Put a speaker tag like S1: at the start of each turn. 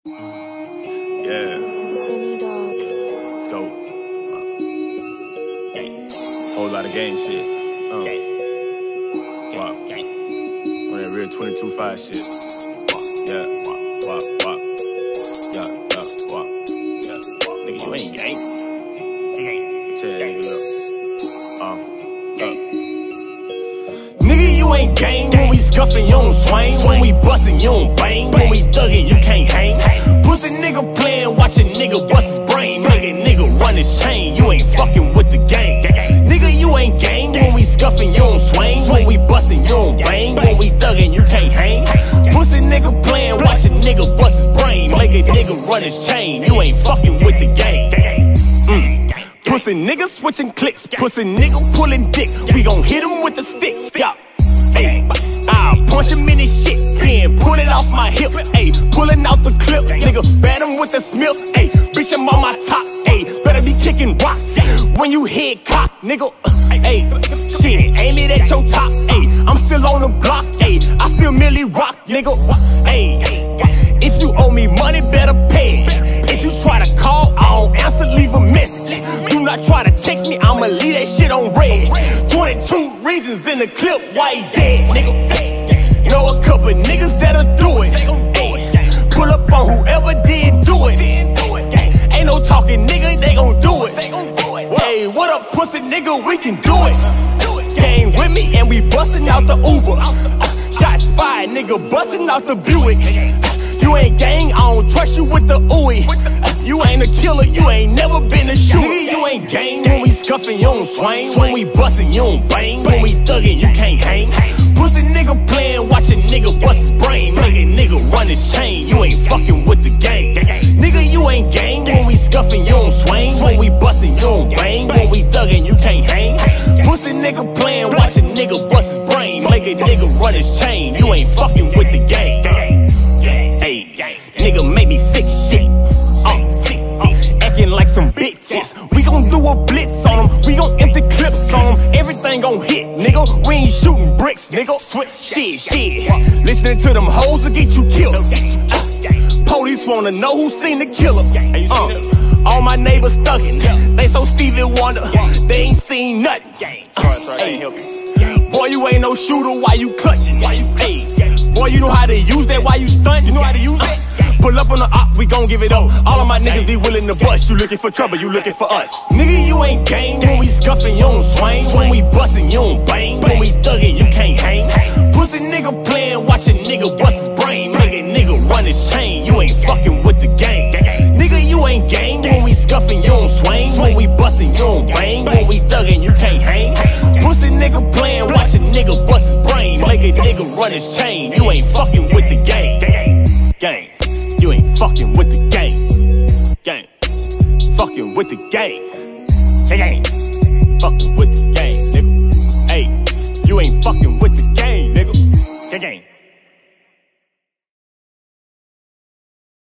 S1: Yeah.
S2: City dog.
S1: Let's go. Whole lot of gang shit. Wow. On that real 22-5 shit. Yeah. Wow. Yeah. Wow. Yeah. Nigga, you ain't gang. Tell that nigga, look. Nigga, you ain't gang. When we scuffin', you don't swing. When we bustin', you don't bang. When we thuggin', you can't hang. Pussy nigga playin', watch a nigga bust his brain. Make a nigga run his chain. You ain't fucking with the gang. Nigga, you ain't gang. When we scuffin', you don't swing. When we bustin', you don't bang. When we thuggin', you can't hang. Pussy nigga playin', watch a nigga bust his brain. Make a nigga run his chain. You ain't fucking with the gang. Pussy nigga switching clicks. Pussy nigga pulling dick. We gon' hit him with the sticks. Yeah. Ayy, I'll punch him in his shit, then pull it off my hip. Ayy, pulling out the clip, nigga, bat him with the smith. Ayy, bitch, I'm on my top. Ayy, better be kicking rocks when you hit cock, nigga. Ayy, shit, aim it at your top. Ayy, I'm still on the block. Ayy, I still merely rock, nigga. Ayy, if you owe me money, better pay. If you try to call, I don't answer, leave a message. Do not try to text me, I'ma leave that shit on red. 22 reasons in the clip why he dead, nigga. Know a couple niggas that'll do it. Ay, pull up on whoever did do it. Ain't no talking, nigga, they gon' do it. Hey, what up, pussy nigga, we can do it. Gang with me and we bustin' out the Uber. Shots fired, nigga, bustin' out the Buick. You ain't gang, I don't trust you with the ooey. You ain't a killer, you ain't never been a shooter. Nigga, you ain't gang. When we scuffin', you don't swing. When we bustin', you don't bang. When we thuggin', you can't hang. Pussy nigga playin', watch a nigga bust his brain. Make a nigga run his chain. You ain't fucking with the gang. Nigga, you ain't gang. When we scuffin', you don't swing. When we bustin', you don't bang. When we thuggin', you can't hang. Pussy nigga playin', watch a nigga bust his brain. Make a nigga run his chain. You ain't fucking with the gang. Hey, nigga make me sick shit. Acting like some bitches. We gon' do a blitz on them. We gon' empty clips on them. Everything gon' hit, nigga. We ain't shooting bricks, nigga. Switch shit. Listening to them hoes will get you killed. Police wanna know who seen the killer. All my neighbors thuggin'. They so Stevie Wonder. They ain't seen nothing. Boy, you ain't no shooter. Why you clutching? Boy, you know how to use that. Why you stunt? You know how to use that. Pull up on the op, we gon' give it up. All of my niggas be willing to bust. You looking for trouble, you looking for us. Nigga, you ain't gang. When we scuffin', you don't swing. When we bustin', you don't bang. When we thuggin', you can't hang. Pussy nigga playin', watch a nigga bust his brain. Make a nigga run his chain. You ain't fucking with the gang. Nigga, you ain't gang. When we scuffin', you don't swing. When we bustin', you don't bang. When we thuggin', you can't hang. Pussy nigga playin', watch a nigga bust his brain. Make a nigga run his chain. You ain't fucking with the gang. Gang. You ain't fucking with the gang. Fucking with the gang.